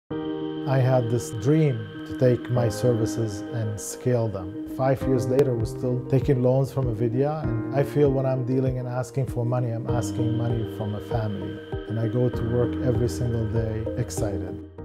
I had this dream to take my services and scale them. 5 years later, we're still taking loans from Avidia, and I feel when I'm dealing and asking for money, I'm asking money from a family. And I go to work every single day excited.